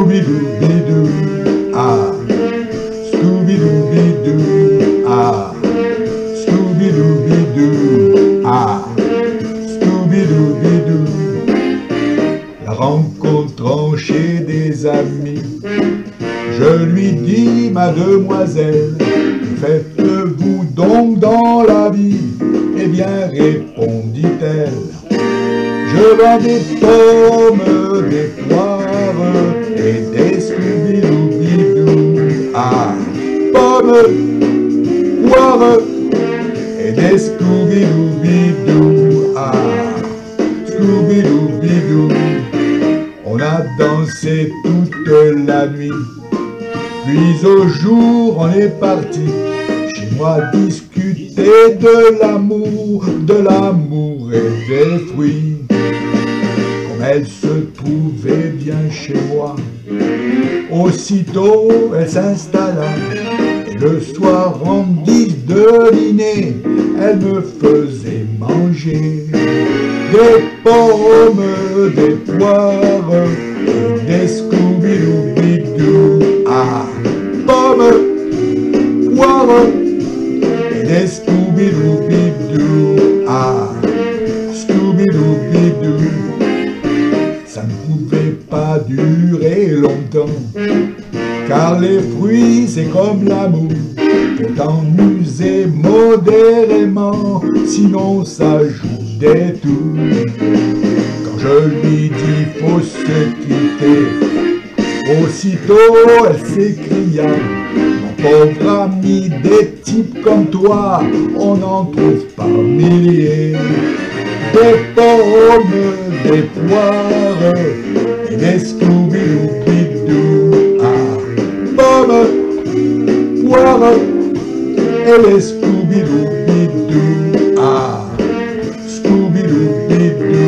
Scooby-Doo, ah, Scooby-Doo, ah, Scooby-Doo, ah, Scooby-Doo. La rencontrant chez des amis, je lui dis, mademoiselle, que faites-vous donc dans la vie? Eh bien, répondit-elle, je vends des pommes, des poires et des Scooby-Doo, ah, pommes, poires et des Scooby-Doo, ah, Scooby-Doo. On a dansé toute la nuit, puis au jour on est parti chez moi discuter de l'amour et des fruits. Comme elle se trouvait bien chez moi, aussitôt elle s'installa, et le soir en guise de dîner, elle me faisait manger des pommes, des poires et des Scooby-Doo, ah, pommes, poires et des Scooby-Doo, ah, Scooby-Doo. Ça ne pouvait pas durer longtemps, car les fruits c'est comme l'amour, faut en user modérément, sinon ça joue des tours. Quand je lui dis faut se quitter, aussitôt elle s'écria, mon pauvre ami, des types comme toi, on n'en trouve pas milliers. Des pommes, des poires et des Scooby-Doo, ah, pommes, poires et les Scooby-Doo, ah, Scooby-Doo.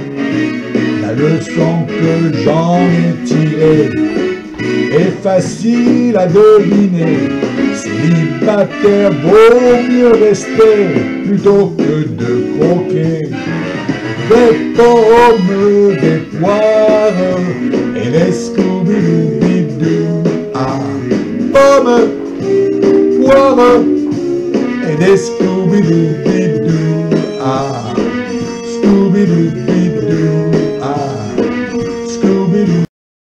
La leçon que j'en ai tirée est facile à deviner. Célibataire, vaut mieux rester plutôt que de croquer des pommes, des poires et les Scooby-Doo, ah, pommes, poires et des Scooby-Doo, ah.